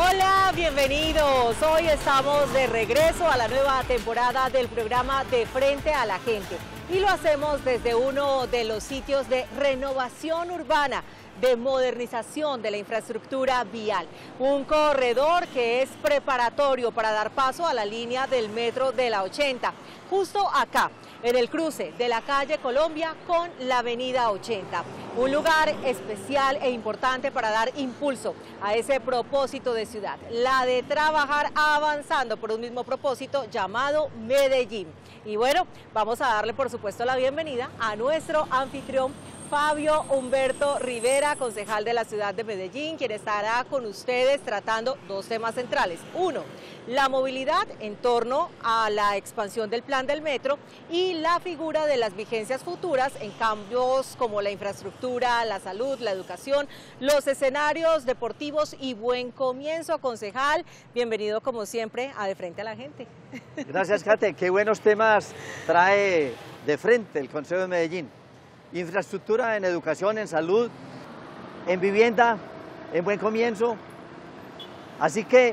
Hola, bienvenidos. Hoy estamos de regreso a la nueva temporada del programa De Frente a la Gente. Y lo hacemos desde uno de los sitios de renovación urbana, de modernización de la infraestructura vial. Un corredor que es preparatorio para dar paso a la línea del metro de la 80. Justo acá, en el cruce de la calle Colombia con la avenida 80. Un lugar especial e importante para dar impulso a ese propósito de ciudad, la de trabajar avanzando por un mismo propósito llamado Medellín. Y bueno, vamos a darle por supuesto la bienvenida a nuestro anfitrión, Fabio Humberto Rivera, concejal de la ciudad de Medellín, quien estará con ustedes tratando dos temas centrales. Uno, la movilidad en torno a la expansión del plan del metro y la figura de las vigencias futuras en cambios como la infraestructura, la salud, la educación, los escenarios deportivos y buen comienzo, concejal. Bienvenido como siempre a De Frente a la Gente. Gracias, Kate. Qué buenos temas trae de frente el Consejo de Medellín. Infraestructura en educación, en salud, en vivienda, en buen comienzo. Así que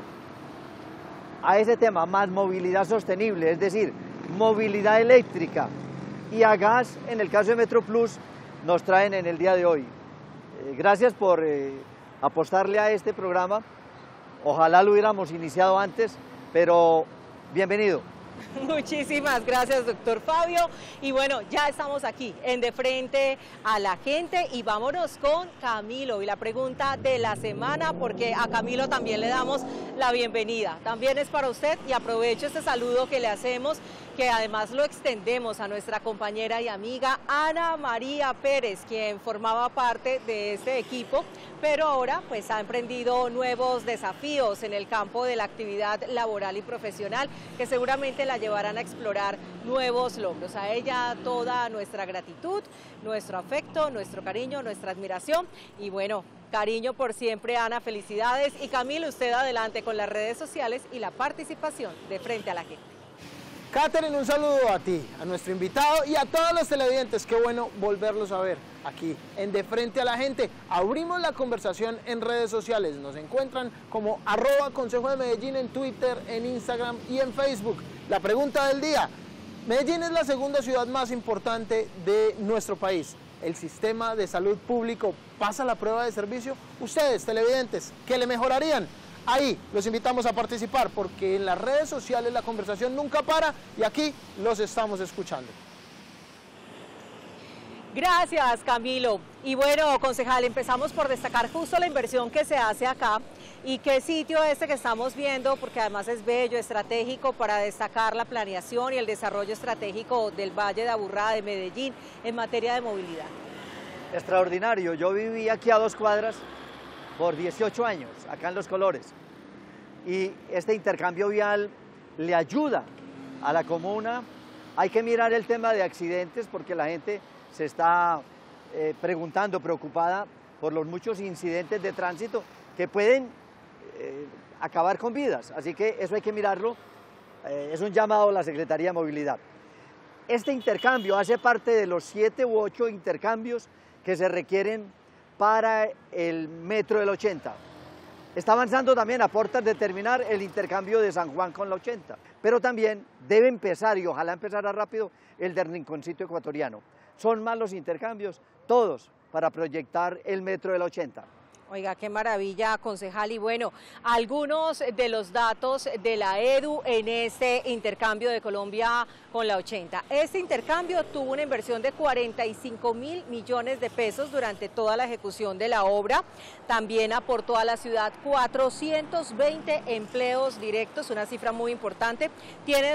a ese tema, más movilidad sostenible, es decir, movilidad eléctrica y a gas, en el caso de Metro Plus, nos traen en el día de hoy. Gracias por apostarle a este programa. Ojalá lo hubiéramos iniciado antes, pero bienvenido. Muchísimas gracias, doctor Fabio. Y bueno, ya estamos aquí en De Frente a la Gente y vámonos con Camilo y la pregunta de la semana, porque a Camilo también le damos la bienvenida. También es para usted y aprovecho este saludo que le hacemos, que además lo extendemos a nuestra compañera y amiga Ana María Pérez, quien formaba parte de este equipo, pero ahora pues ha emprendido nuevos desafíos en el campo de la actividad laboral y profesional que seguramente la llevarán a explorar nuevos logros. A ella toda nuestra gratitud, nuestro afecto, nuestro cariño, nuestra admiración y bueno, cariño por siempre, Ana, felicidades. Y Camilo, usted adelante con las redes sociales y la participación de Frente a la Gente. Catherine, un saludo a ti, a nuestro invitado y a todos los televidentes. Qué bueno volverlos a ver aquí en De Frente a la Gente. Abrimos la conversación en redes sociales. Nos encuentran como @Consejo de Medellín en Twitter, en Instagram y en Facebook. La pregunta del día: Medellín es la segunda ciudad más importante de nuestro país. ¿El sistema de salud público pasa la prueba de servicio? Ustedes, televidentes, ¿qué le mejorarían? Ahí los invitamos a participar porque en las redes sociales la conversación nunca para y aquí los estamos escuchando. Gracias, Camilo. Y bueno, concejal, empezamos por destacar justo la inversión que se hace acá y qué sitio este que estamos viendo, porque además es bello, estratégico para destacar la planeación y el desarrollo estratégico del Valle de Aburrá de Medellín en materia de movilidad. Extraordinario. Yo viví aquí a 2 cuadras por 18 años, acá en Los Colores, y este intercambio vial le ayuda a la comuna. Hay que mirar el tema de accidentes porque la gente se está preguntando, preocupada por los muchos incidentes de tránsito que pueden acabar con vidas, así que eso hay que mirarlo. Es un llamado a la Secretaría de Movilidad. Este intercambio hace parte de los 7 u 8 intercambios que se requieren para el metro del 80. Está avanzando también a puertas de terminar el intercambio de San Juan con la 80, pero también debe empezar, y ojalá empezara rápido, el del Rinconcito Ecuatoriano. Son más los intercambios, todos para proyectar el metro del 80. Oiga, qué maravilla, concejal. Y bueno, algunos de los datos de la EDU en este intercambio de Colombia con la 80. Este intercambio tuvo una inversión de 45.000 millones de pesos durante toda la ejecución de la obra. También aportó a la ciudad 420 empleos directos, una cifra muy importante. Tiene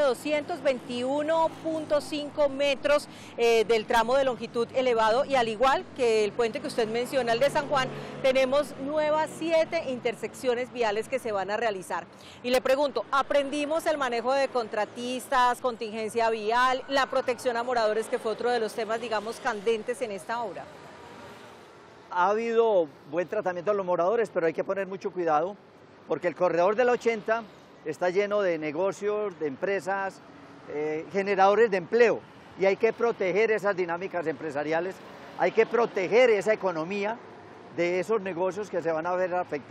221.5 metros del tramo de longitud elevado y al igual que el puente que usted menciona, el de San Juan, tenemos nuevas 7 intersecciones viales que se van a realizar. Y le pregunto, ¿aprendimos el manejo de contratistas, contingencia vial, la protección a moradores, que fue otro de los temas, digamos, candentes en esta obra? Ha habido buen tratamiento a los moradores, pero hay que poner mucho cuidado porque el corredor de la 80 está lleno de negocios, de empresas, generadores de empleo, y hay que proteger esas dinámicas empresariales, hay que proteger esa economía de esos negocios que se van a ver afectados.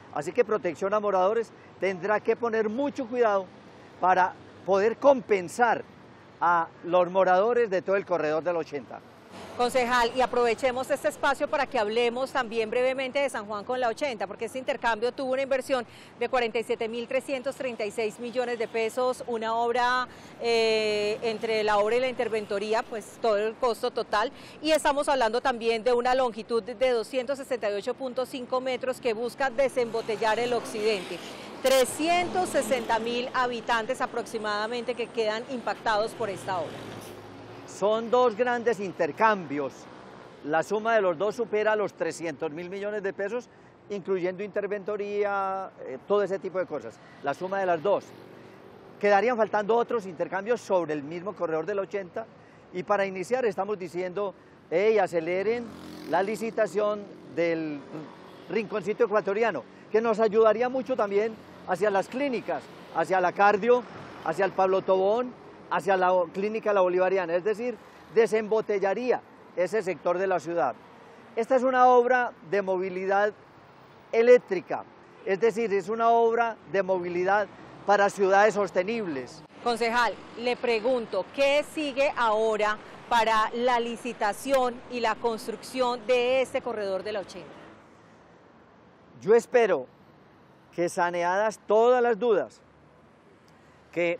Así que Protección a Moradores tendrá que poner mucho cuidado para poder compensar a los moradores de todo el corredor del 80. Concejal, y aprovechemos este espacio para que hablemos también brevemente de San Juan con la 80, porque este intercambio tuvo una inversión de 47.336 millones de pesos, una obra entre la obra y la interventoría, pues todo el costo total, y estamos hablando también de una longitud de 268.5 metros que busca desembotellar el occidente. 360.000 habitantes aproximadamente que quedan impactados por esta obra. Son dos grandes intercambios. La suma de los dos supera los 300.000 millones de pesos, incluyendo interventoría, todo ese tipo de cosas. La suma de las dos. Quedarían faltando otros intercambios sobre el mismo corredor del 80 y para iniciar estamos diciendo, aceleren la licitación del rinconcito ecuatoriano, que nos ayudaría mucho también hacia las clínicas, hacia la cardio, hacia el Pablo Tobón, hacia la clínica La Bolivariana, es decir, desembotellaría ese sector de la ciudad. Esta es una obra de movilidad eléctrica, es decir, es una obra de movilidad para ciudades sostenibles. Concejal, le pregunto, ¿qué sigue ahora para la licitación y la construcción de este corredor de la 80? Yo espero que saneadas todas las dudas, que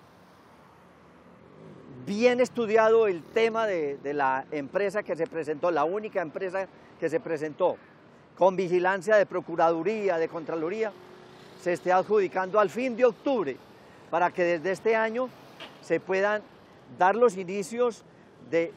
bien estudiado el tema de la empresa que se presentó, la única empresa que se presentó, con vigilancia de Procuraduría, de Contraloría, se esté adjudicando al fin de octubre, para que desde este año se puedan dar los inicios de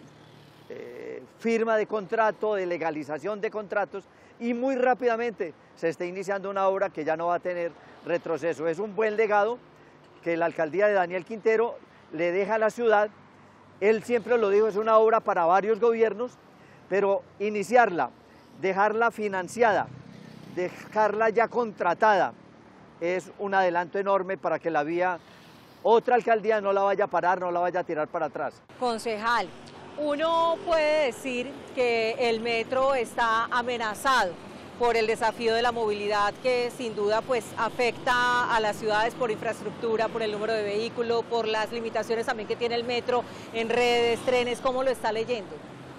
firma de contrato, de legalización de contratos, y muy rápidamente se esté iniciando una obra que ya no va a tener retroceso. Es un buen legado que la alcaldía de Daniel Quintero le deja a la ciudad. Él siempre lo dijo, es una obra para varios gobiernos, pero iniciarla, dejarla financiada, dejarla ya contratada, es un adelanto enorme para que la vía, otra alcaldía no la vaya a parar, no la vaya a tirar para atrás. Concejal, uno puede decir que el metro está amenazado por el desafío de la movilidad que sin duda pues afecta a las ciudades por infraestructura, por el número de vehículos, por las limitaciones también que tiene el metro en redes, trenes. ¿Cómo lo está leyendo?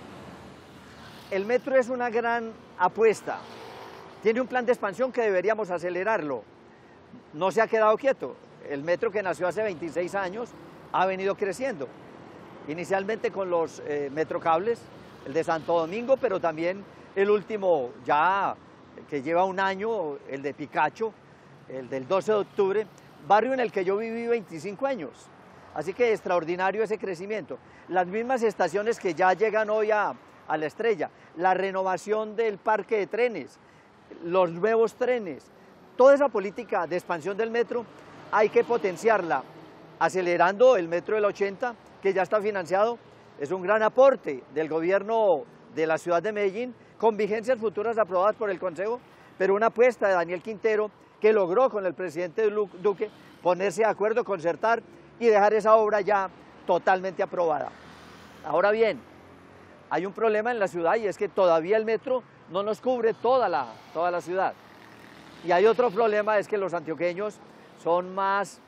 El metro es una gran apuesta, tiene un plan de expansión que deberíamos acelerarlo, no se ha quedado quieto. El metro, que nació hace 26 años, ha venido creciendo, inicialmente con los metrocables, el de Santo Domingo, pero también el último ya que lleva un año, el de Picacho, el del 12 de octubre, barrio en el que yo viví 25 años. Así que extraordinario ese crecimiento. Las mismas estaciones que ya llegan hoy a la Estrella, la renovación del parque de trenes, los nuevos trenes, toda esa política de expansión del metro hay que potenciarla, acelerando el metro del 80, que ya está financiado, es un gran aporte del gobierno de la ciudad de Medellín, con vigencias futuras aprobadas por el Consejo, pero una apuesta de Daniel Quintero que logró con el presidente Duque ponerse de acuerdo, concertar y dejar esa obra ya totalmente aprobada. Ahora bien, hay un problema en la ciudad y es que todavía el metro no nos cubre toda la ciudad. Y hay otro problema, es que los antioqueños son más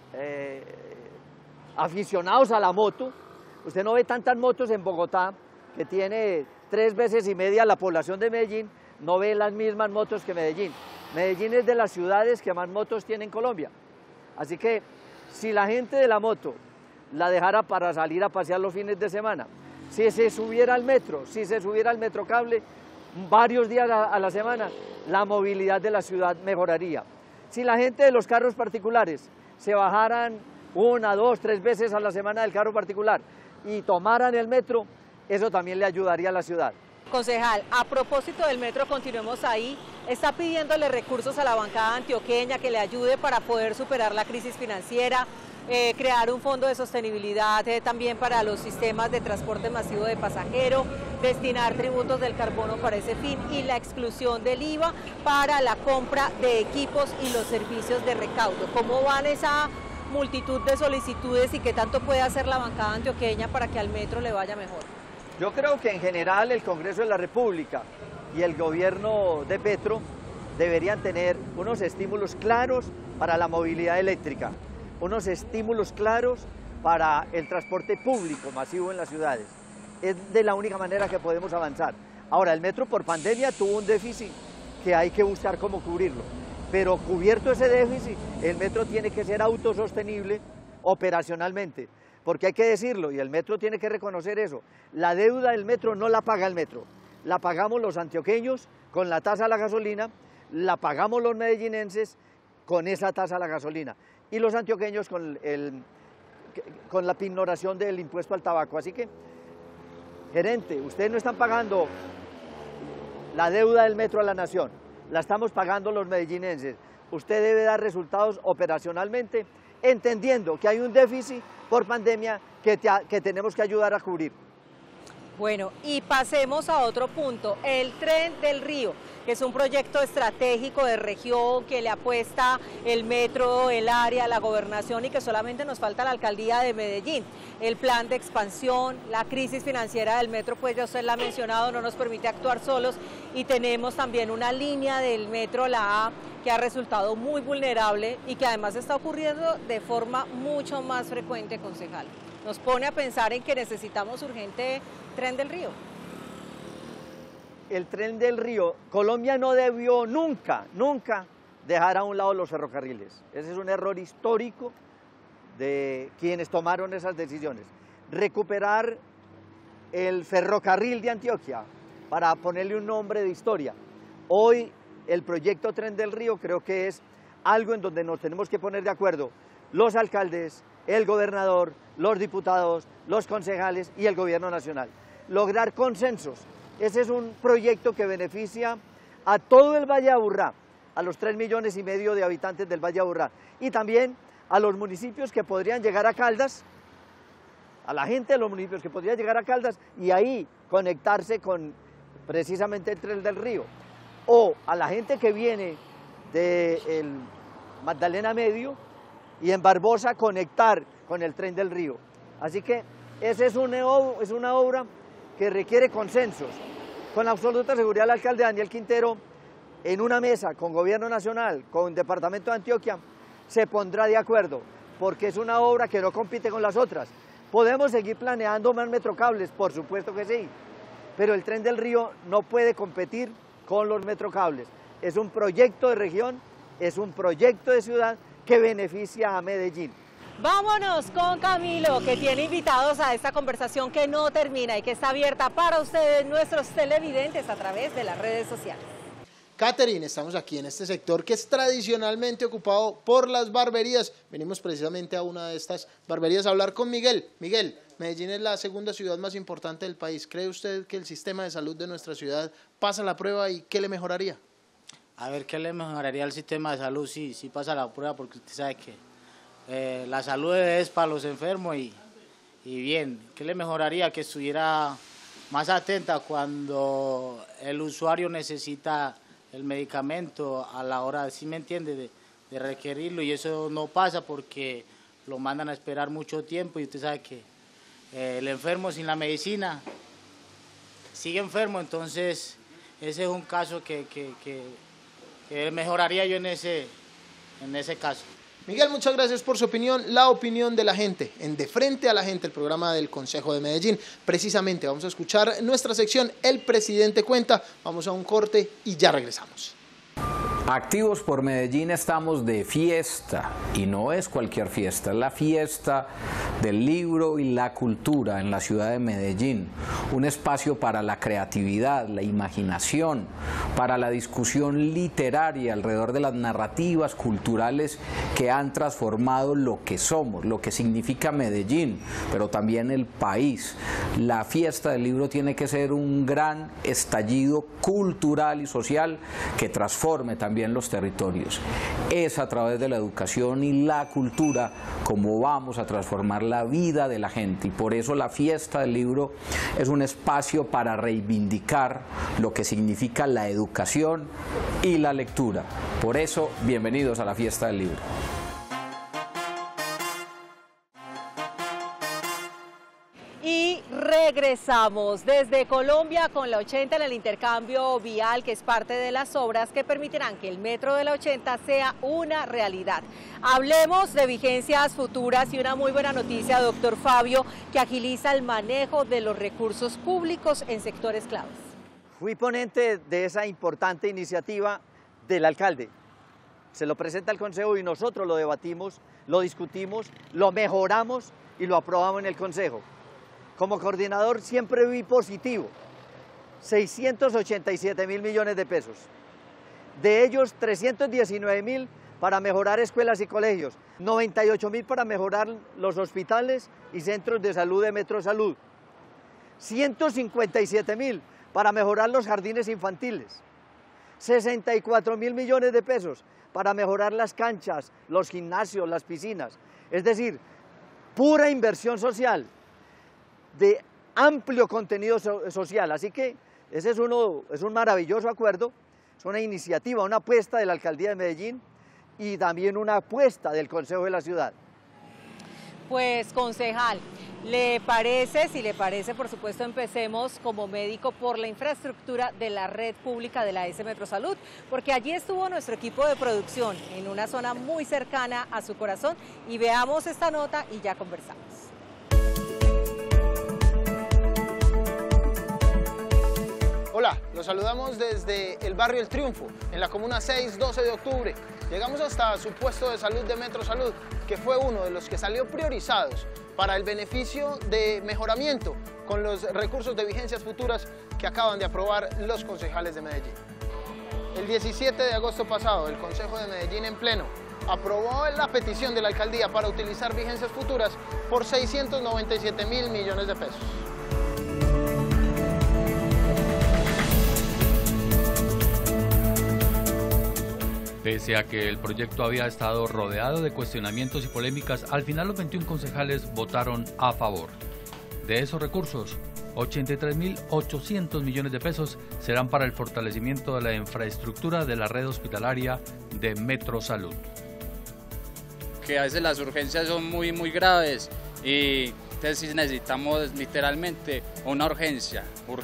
aficionados a la moto. Usted no ve tantas motos en Bogotá, que tiene 3 veces y media la población de Medellín, no ve las mismas motos que Medellín. Medellín es de las ciudades que más motos tiene en Colombia. Así que si la gente de la moto la dejara para salir a pasear los fines de semana, si se subiera al metro, si se subiera al metrocable varios días a la semana, la movilidad de la ciudad mejoraría. Si la gente de los carros particulares se bajaran 1, 2, 3 veces a la semana del carro particular y tomaran el metro, eso también le ayudaría a la ciudad. Concejal, a propósito del metro, continuemos ahí, está pidiéndole recursos a la bancada antioqueña que le ayude para poder superar la crisis financiera, crear un fondo de sostenibilidad también para los sistemas de transporte masivo de pasajeros, destinar tributos del carbono para ese fin y la exclusión del IVA para la compra de equipos y los servicios de recaudo. ¿Cómo van esa multitud de solicitudes y qué tanto puede hacer la bancada antioqueña para que al metro le vaya mejor? Yo creo que en general el Congreso de la República y el gobierno de Petro deberían tener unos estímulos claros para la movilidad eléctrica, unos estímulos claros para el transporte público masivo en las ciudades. Es de la única manera que podemos avanzar. Ahora, el metro por pandemia tuvo un déficit que hay que buscar cómo cubrirlo, pero cubierto ese déficit, el metro tiene que ser autosostenible operacionalmente, porque hay que decirlo, y el metro tiene que reconocer eso, la deuda del metro no la paga el metro, la pagamos los antioqueños con la tasa a la gasolina, la pagamos los medellinenses con esa tasa a la gasolina, y los antioqueños con la pignoración del impuesto al tabaco. Así que, gerente, ustedes no están pagando la deuda del metro a la nación, la estamos pagando los medellinenses. Usted debe dar resultados operacionalmente, entendiendo que hay un déficit por pandemia que tenemos que ayudar a cubrir. Bueno, y pasemos a otro punto, el Tren del Río, que es un proyecto estratégico de región que le apuesta el metro, el área, la gobernación y que solamente nos falta la alcaldía de Medellín. El plan de expansión, la crisis financiera del metro, pues ya usted la ha mencionado, no nos permite actuar solos y tenemos también una línea del metro, la A, que ha resultado muy vulnerable y que además está ocurriendo de forma mucho más frecuente, concejal. Nos pone a pensar en que necesitamos urgente Tren del Río. El Tren del Río, Colombia no debió nunca dejar a un lado los ferrocarriles. Ese es un error histórico de quienes tomaron esas decisiones. Recuperar el ferrocarril de Antioquia, para ponerle un nombre de historia. Hoy el proyecto Tren del Río creo que es algo en donde nos tenemos que poner de acuerdo los alcaldes, el gobernador, los diputados, los concejales y el gobierno nacional. Lograr consensos. Ese es un proyecto que beneficia a todo el Valle de Aburrá, a los 3,5 millones de habitantes del Valle de Aburrá y también a los municipios que podrían llegar a Caldas, a la gente de los municipios que podría llegar a Caldas y ahí conectarse con precisamente el Tren del Río, o a la gente que viene del Magdalena Medio y en Barbosa conectar con el Tren del Río. Así que esa es una obra que requiere consensos. Con absoluta seguridad el alcalde Daniel Quintero, en una mesa con Gobierno Nacional, con Departamento de Antioquia, se pondrá de acuerdo, porque es una obra que no compite con las otras. ¿Podemos seguir planeando más metrocables? Por supuesto que sí, pero el Tren del Río no puede competir con los metrocables. Es un proyecto de región, es un proyecto de ciudad que beneficia a Medellín. Vámonos con Camilo, que tiene invitados a esta conversación que no termina y que está abierta para ustedes, nuestros televidentes, a través de las redes sociales. Catherine, estamos aquí en este sector que es tradicionalmente ocupado por las barberías. Venimos precisamente a una de estas barberías a hablar con Miguel. Miguel, Medellín es la segunda ciudad más importante del país. ¿Cree usted que el sistema de salud de nuestra ciudad pasa la prueba y qué le mejoraría? A ver, ¿qué le mejoraría al sistema de salud? Sí pasa la prueba, porque usted sabe que la salud es para los enfermos y bien. ¿Qué le mejoraría? Que estuviera más atenta cuando el usuario necesita el medicamento a la hora, ¿sí me entiende?, de requerirlo, y eso no pasa porque lo mandan a esperar mucho tiempo y usted sabe que el enfermo sin la medicina sigue enfermo. Entonces ese es un caso que mejoraría yo en ese caso. Miguel, muchas gracias por su opinión, la opinión de la gente, en De Frente a la Gente, el programa del Consejo de Medellín. Precisamente vamos a escuchar nuestra sección El Presidente Cuenta, vamos a un corte y ya regresamos. Activos por Medellín estamos de fiesta, y no es cualquier fiesta, es la fiesta del libro y la cultura en la ciudad de Medellín, un espacio para la creatividad, la imaginación, para la discusión literaria alrededor de las narrativas culturales que han transformado lo que somos, lo que significa Medellín, pero también el país. La fiesta del libro tiene que ser un gran estallido cultural y social que transforme también los territorios. Es a través de la educación y la cultura como vamos a transformar la vida de la gente, y por eso la fiesta del libro es un espacio para reivindicar lo que significa la educación y la lectura. Por eso, bienvenidos a la fiesta del libro. Y regresamos regresamos desde Colombia con la 80 en el intercambio vial, que es parte de las obras que permitirán que el metro de la 80 sea una realidad. Hablemos de vigencias futuras y una muy buena noticia, doctor Fabio, que agiliza el manejo de los recursos públicos en sectores claves. Fui ponente de esa importante iniciativa del alcalde. Se lo presenta al Consejo y nosotros lo debatimos, lo discutimos, lo mejoramos y lo aprobamos en el Consejo. Como coordinador siempre vi positivo, 687.000 millones de pesos. De ellos 319.000 para mejorar escuelas y colegios, 98.000 para mejorar los hospitales y centros de salud de Metrosalud, 157.000 para mejorar los jardines infantiles, 64.000 millones de pesos para mejorar las canchas, los gimnasios, las piscinas. Es decir, pura inversión social, de amplio contenido social. Así que ese es un maravilloso acuerdo, es una iniciativa, una apuesta de la Alcaldía de Medellín y también una apuesta del Consejo de la Ciudad. Pues, concejal, ¿le parece? Si le parece, por supuesto, empecemos como médico por la infraestructura de la red pública de la S Metrosalud, porque allí estuvo nuestro equipo de producción en una zona muy cercana a su corazón, y veamos esta nota y ya conversamos. Hola, los saludamos desde el barrio El Triunfo, en la comuna 6, 12 de octubre. Llegamos hasta su puesto de salud de Metrosalud, que fue uno de los que salió priorizados para el beneficio de mejoramiento con los recursos de vigencias futuras que acaban de aprobar los concejales de Medellín. El 17 de agosto pasado, el Consejo de Medellín en pleno aprobó la petición de la alcaldía para utilizar vigencias futuras por 697.000 millones de pesos. Pese a que el proyecto había estado rodeado de cuestionamientos y polémicas, al final los 21 concejales votaron a favor. De esos recursos, 83.800 millones de pesos serán para el fortalecimiento de la infraestructura de la red hospitalaria de Metrosalud. Que a veces las urgencias son muy graves y entonces necesitamos literalmente una urgencia.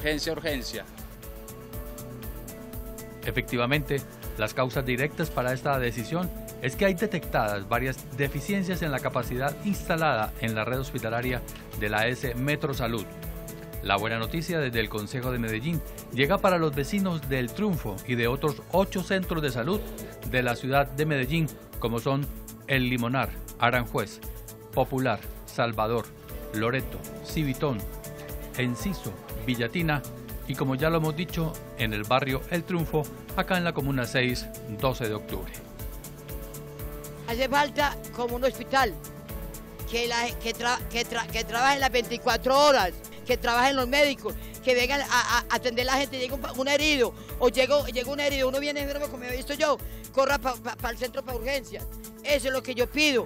Efectivamente, las causas directas para esta decisión es que hay detectadas varias deficiencias en la capacidad instalada en la red hospitalaria de la S Metrosalud. La buena noticia desde el Consejo de Medellín llega para los vecinos del Triunfo y de otros 8 centros de salud de la ciudad de Medellín, como son El Limonar, Aranjuez, Popular, Salvador, Loreto, Civitón, Enciso, Villatina y, como ya lo hemos dicho, en el barrio El Triunfo, acá en la comuna 6, 12 de octubre. Hace falta como un hospital, que trabajen las 24 horas, que trabajen los médicos, que vengan a atender a la gente. Llega un herido, o llega un herido, uno viene enfermo como he visto yo, corra para el centro para urgencias. Eso es lo que yo pido.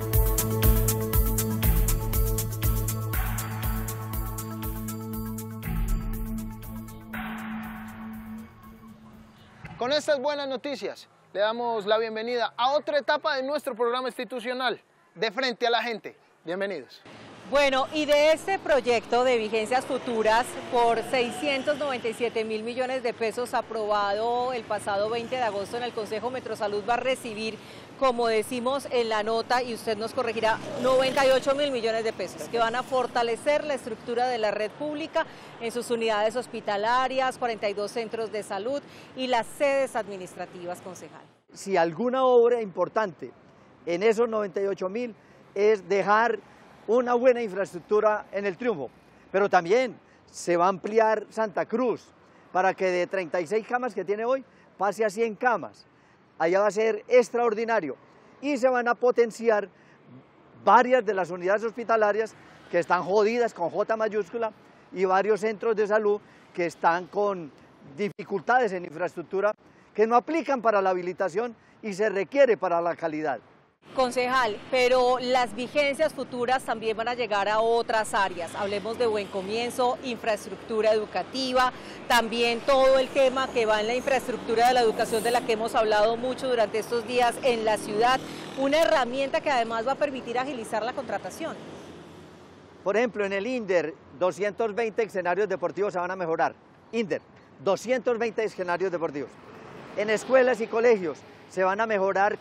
Con estas buenas noticias, le damos la bienvenida a otra etapa de nuestro programa institucional, De Frente a la Gente. Bienvenidos. Bueno, y de este proyecto de vigencias futuras por 697.000 millones de pesos aprobado el pasado 20 de agosto en el Consejo, Metrosalud va a recibir, como decimos en la nota, y usted nos corregirá, 98.000 millones de pesos que van a fortalecer la estructura de la red pública en sus unidades hospitalarias, 42 centros de salud y las sedes administrativas, concejal. Si alguna obra importante en esos 98.000 es dejar una buena infraestructura en El Triunfo, pero también se va a ampliar Santa Cruz para que de 36 camas que tiene hoy pase a 100 camas. Allá va a ser extraordinario y se van a potenciar varias de las unidades hospitalarias que están jodidas con J mayúscula y varios centros de salud que están con dificultades en infraestructura que no aplican para la habilitación y se requiere para la calidad. Concejal, pero las vigencias futuras también van a llegar a otras áreas. Hablemos de Buen Comienzo, infraestructura educativa, también todo el tema que va en la infraestructura de la educación, de la que hemos hablado mucho durante estos días en la ciudad, una herramienta que además va a permitir agilizar la contratación. Por ejemplo, en el INDER, 220 escenarios deportivos se van a mejorar. INDER, 220 escenarios deportivos. En escuelas y colegios se van a mejorar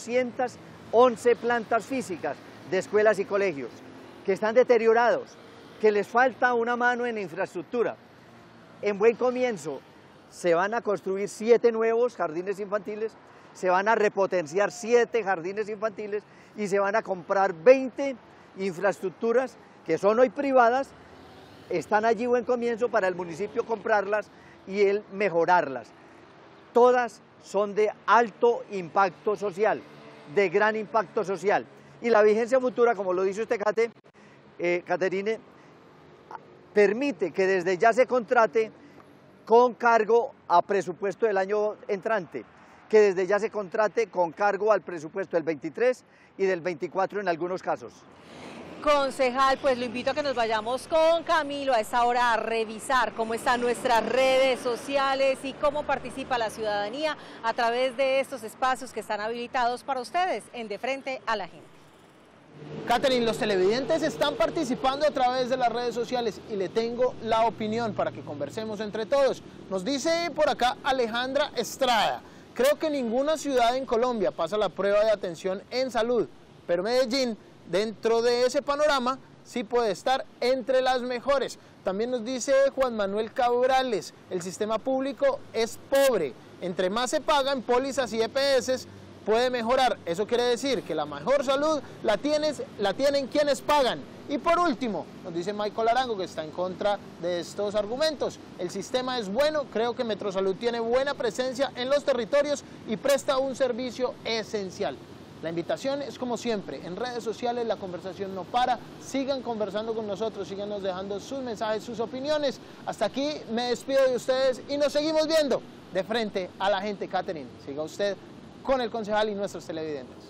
411 plantas físicas de escuelas y colegios que están deteriorados, que les falta una mano en infraestructura. En Buen Comienzo se van a construir 7 nuevos jardines infantiles, se van a repotenciar 7 jardines infantiles y se van a comprar 20 infraestructuras que son hoy privadas, están allí Buen Comienzo para el municipio comprarlas y él mejorarlas. Todas son de alto impacto social, de gran impacto social. Y la vigencia futura, como lo dice usted, Caterine, permite que desde ya se contrate con cargo a presupuesto del año entrante, que desde ya se contrate con cargo al presupuesto del 23 y del 24 en algunos casos. Concejal, pues lo invito a que nos vayamos con Camilo a esta hora a revisar cómo están nuestras redes sociales y cómo participa la ciudadanía a través de estos espacios que están habilitados para ustedes en De Frente a la Gente. Catherine, los televidentes están participando a través de las redes sociales y le tengo la opinión para que conversemos entre todos. Nos dice por acá Alejandra Estrada: creo que ninguna ciudad en Colombia pasa la prueba de atención en salud, pero Medellín, dentro de ese panorama, sí puede estar entre las mejores. También nos dice Juan Manuel Cabrales: el sistema público es pobre, entre más se pagan pólizas y EPS, puede mejorar. Eso quiere decir que la mejor salud la tienen quienes pagan. Y por último, nos dice Michael Arango, que está en contra de estos argumentos: el sistema es bueno, creo que Metrosalud tiene buena presencia en los territorios y presta un servicio esencial. La invitación es como siempre, en redes sociales la conversación no para, sigan conversando con nosotros, síganos dejando sus mensajes, sus opiniones. Hasta aquí me despido de ustedes y nos seguimos viendo De Frente a la Gente. Catherine, siga usted con el concejal y nuestros televidentes.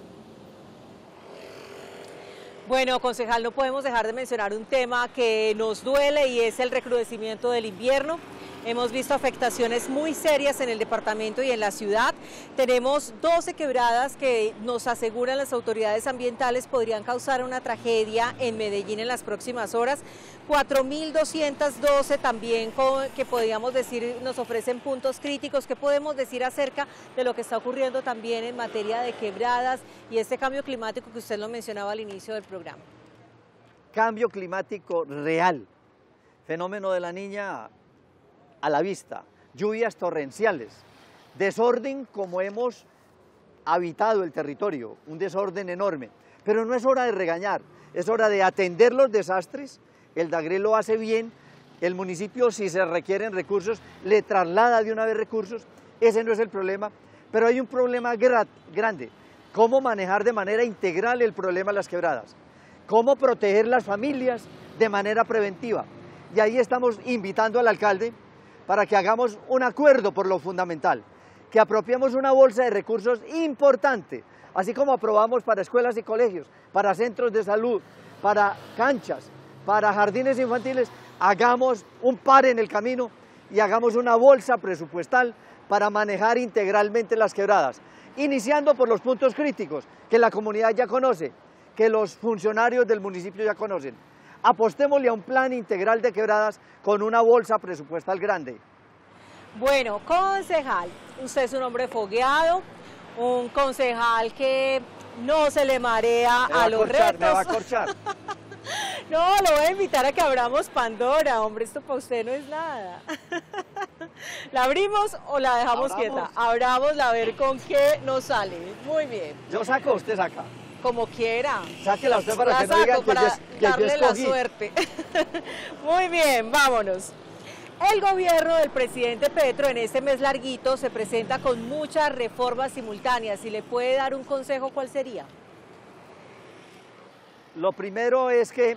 Bueno, concejal, no podemos dejar de mencionar un tema que nos duele y es el recrudecimiento del invierno. Hemos visto afectaciones muy serias en el departamento y en la ciudad. Tenemos 12 quebradas que nos aseguran las autoridades ambientales podrían causar una tragedia en Medellín en las próximas horas. 4.212 también que podríamos decir nos ofrecen puntos críticos. ¿Qué podemos decir acerca de lo que está ocurriendo también en materia de quebradas y este cambio climático que usted lo mencionaba al inicio del programa? Cambio climático real, fenómeno de la Niña a la vista, lluvias torrenciales, desorden como hemos habitado el territorio, un desorden enorme, pero no es hora de regañar, es hora de atender los desastres. El DAGRE lo hace bien, el municipio, si se requieren recursos, le traslada de una vez recursos, ese no es el problema, pero hay un problema grande: cómo manejar de manera integral el problema de las quebradas, cómo proteger las familias de manera preventiva, y ahí estamos invitando al alcalde para que hagamos un acuerdo por lo fundamental, que apropiemos una bolsa de recursos importante, así como aprobamos para escuelas y colegios, para centros de salud, para canchas, para jardines infantiles. Hagamos un par en el camino y hagamos una bolsa presupuestal para manejar integralmente las quebradas, iniciando por los puntos críticos que la comunidad ya conoce, que los funcionarios del municipio ya conocen. Apostémosle a un plan integral de quebradas con una bolsa presupuestal grande. Bueno, concejal, usted es un hombre fogueado, un concejal que no se le marea a los retos. Me va a corchar. No, lo voy a invitar a que abramos Pandora, hombre, esto para usted no es nada. ¿La abrimos o la dejamos quieta? Abrámosla a ver con qué nos sale. Muy bien. Yo saco, usted saca. Como quiera. Sáquela usted para la que no digan para que darle yo la escogí. suerte. Muy bien, vámonos. El gobierno del presidente Petro en este mes larguito se presenta con muchas reformas simultáneas. Si le puede dar un consejo, ¿cuál sería? Lo primero es que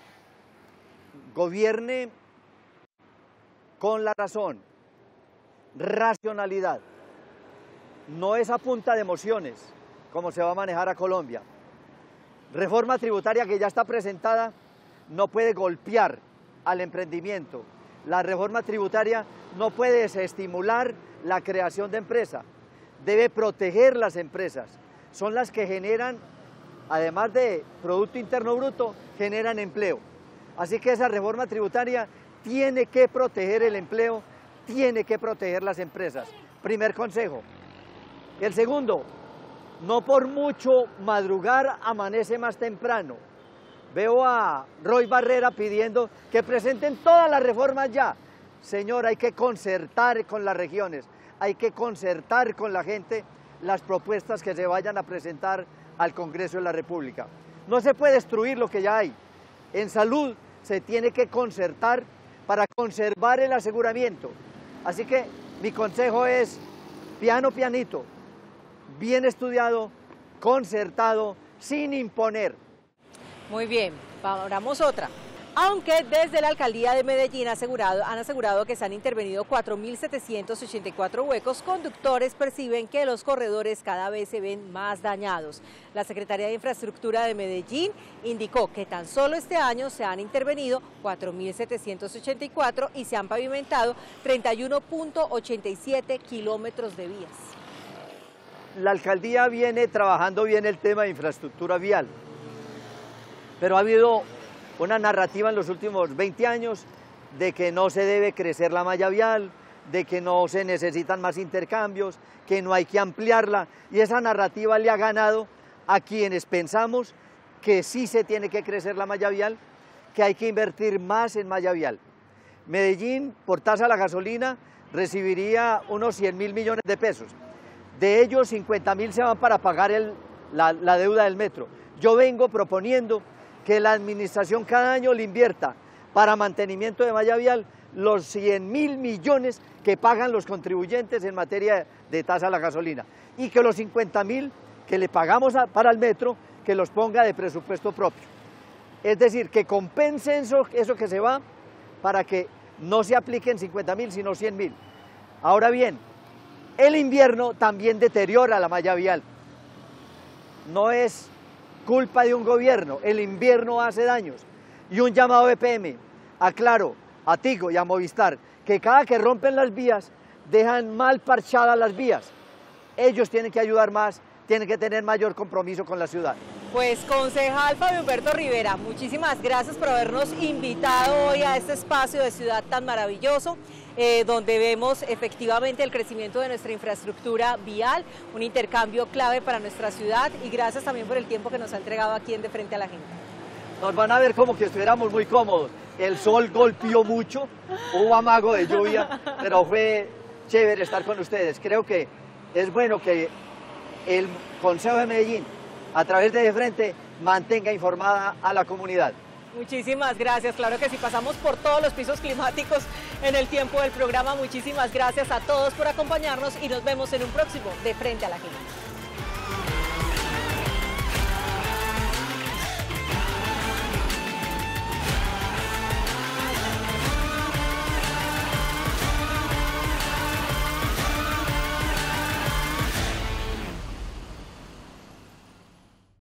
gobierne con la razón, racionalidad. No es a punta de emociones como se va a manejar a Colombia. Reforma tributaria que ya está presentada no puede golpear al emprendimiento. La reforma tributaria no puede desestimular la creación de empresas. Debe proteger las empresas. Son las que generan, además de Producto Interno Bruto, generan empleo. Así que esa reforma tributaria tiene que proteger el empleo, tiene que proteger las empresas. Primer consejo. El segundo, no por mucho madrugar amanece más temprano. Veo a Roy Barrera pidiendo que presenten todas las reformas ya. Señor, hay que concertar con las regiones, hay que concertar con la gente las propuestas que se vayan a presentar al Congreso de la República. No se puede destruir lo que ya hay. En salud se tiene que concertar para conservar el aseguramiento. Así que mi consejo es piano pianito, bien estudiado, concertado, sin imponer. Muy bien, vamos otra. Aunque desde la Alcaldía de Medellín han asegurado que se han intervenido 4.784 huecos, conductores perciben que los corredores cada vez se ven más dañados. La Secretaría de Infraestructura de Medellín indicó que tan solo este año se han intervenido 4.784 y se han pavimentado 31.87 kilómetros de vías. La Alcaldía viene trabajando bien el tema de infraestructura vial, pero ha habido una narrativa en los últimos 20 años de que no se debe crecer la malla vial, de que no se necesitan más intercambios, que no hay que ampliarla, y esa narrativa le ha ganado a quienes pensamos que sí se tiene que crecer la malla vial, que hay que invertir más en malla vial. Medellín, por tasa a la gasolina, recibiría unos 100.000 millones de pesos. De ellos, 50.000 se van para pagar la deuda del metro. Yo vengo proponiendo que la administración cada año le invierta para mantenimiento de malla vial los 100.000 millones que pagan los contribuyentes en materia de tasa a la gasolina y que los 50.000 que le pagamos para el metro, que los ponga de presupuesto propio. Es decir, que compensen eso que se va para que no se apliquen 50.000 sino 100.000. Ahora bien, el invierno también deteriora la malla vial. No es culpa de un gobierno, el invierno hace daños. Y un llamado de EPM, a Claro, a Tigo y a Movistar, que cada que rompen las vías, dejan mal parchadas las vías. Ellos tienen que ayudar más, tienen que tener mayor compromiso con la ciudad. Pues concejal Fabio Humberto Rivera, muchísimas gracias por habernos invitado hoy a este espacio de ciudad tan maravilloso, donde vemos efectivamente el crecimiento de nuestra infraestructura vial, un intercambio clave para nuestra ciudad, y gracias también por el tiempo que nos ha entregado aquí en De Frente a la Gente. Nos van a ver como que estuviéramos muy cómodos. El sol golpeó mucho, hubo amago de lluvia, pero fue chévere estar con ustedes. Creo que es bueno que el Consejo de Medellín, a través de Frente, mantenga informada a la comunidad. Muchísimas gracias, claro que sí, pasamos por todos los pisos climáticos en el tiempo del programa. Muchísimas gracias a todos por acompañarnos y nos vemos en un próximo De Frente a la Gente.